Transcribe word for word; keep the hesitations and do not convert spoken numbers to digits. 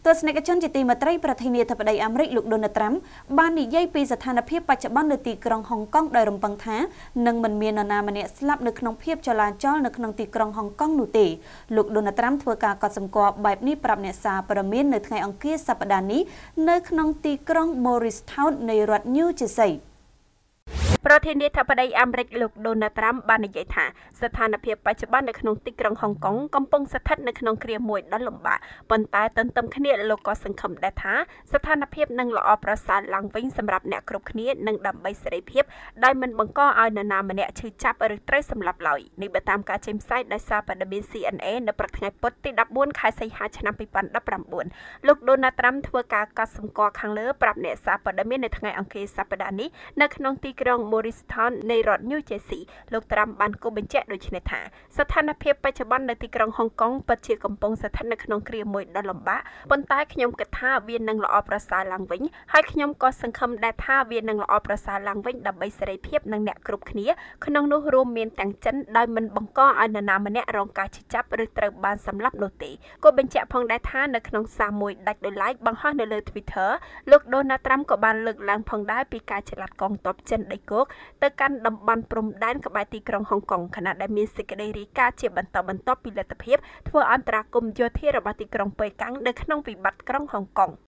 ទស្សនិកជនជាទីមេត្រីប្រធានាធិបតីអាមេរិកលោកដូណាល់ត្រាំបាននិយាយពីស្ថានភាពបច្ចុប្បន្ននៅទីក្រុងហុងកុងដោយរំពឹងថានឹងមិនមាននរណាម្នាក់ស្លាប់នៅក្នុងភាពចលាចលនៅក្នុងទីក្រុងហុងកុងនោះទេលោកដូណាល់ត្រាំធ្វើការកត់សម្គាល់បែបនេះប្រាប់អ្នកសារព័ត៌មាននៅថ្ងៃអង្គារសប្តាហ៍នេះនៅក្នុងទីក្រុង Morristown នៃរដ្ឋ New Jerseyប្រធានាធិបតីអាមេរិកលោកដូណាល់ត្រាំបាននិយាយថាស្ថានភាពបច្ចុប្បន្ននៅក្នុងទីក្រុងហុងកុងកំពុងស្ថិតនៅក្នុងគ្រាមួយដ៏លំបាកប៉ុន្តែទន្ទឹមគ្នាលោកក៏សង្ឃឹមដែរថាស្ថានភាពនឹងល្អប្រសើរឡើងវិញសម្រាប់អ្នកគ្រប់គ្នានិងដើម្បីសេរីភាពដែលមិនបង្កឲ្យនរណាម្នាក់ឈឺចាប់ឬត្រូវសម្លាប់ឡើយនេះបើតាមការចេញផ្សាយដោយសារព័ត៌មាន C N A នៅព្រឹកថ្ងៃពុធទីដប់បួនខែសីហាឆ្នាំពីរពាន់ដប់ប្រាំបួនលោកដូណាល់ត្រាំធ្វើការកត់សម្គាល់ខាងលើប្រាប់អ្នកសារព័ត៌មាននៅថ្ងៃអង្គារសប្តាហ៍នេះនៅក្នុងទីក្រុងMorristown នៃរដ្ឋ New Jersey លោកត្រាំបានគូបញ្ជាក់ដូចនេះថាស្ថានភាពបច្ចុប្បន្ននៅទីក្រុងហុងកុងពិតជាកំពុងស្ថិតនៅក្នុងគ្រាមួយដ៏លំបាកប៉ុន្តែខ្ញុំគិតថាវានឹងល្អប្រសើរឡើងវិញហើយខ្ញុំក៏សង្ឃឹមដែរថាវានឹងល្អប្រសើរឡើងវិញដើម្បីសេរីភាពនិងអ្នកគ្រប់គ្នាក្នុងនោះរួមមានទាំងចិនដោយមិនបង្កឲ្យនរណាម្នាក់រងការឈឺចាប់ឬត្រូវបានសម្លាប់នោះទេគូបញ្ជាក់ផងដែរថានៅក្នុងសារមួយដាច់ដោយឡែកបង្ហោះនៅលើ Twitter លោកដូណាល់ត្រាំក៏បានលើកឡើងផងដែរពីការឆ្លាតកងទ័ពចិនដីគោកទៅកាន់តំបន់ព្រំដែនក្បែរទីក្រុងហុងកុងខណៈដែលមានសេចក្តីរាយការណ៍ជាបន្តបន្ទាប់ពីលទ្ធភាពធ្វើអន្តរាគមន៍យោធារបស់ទីក្រុងប៉េកាំងនៅក្នុងវិបត្តិក្រុងហុងកុង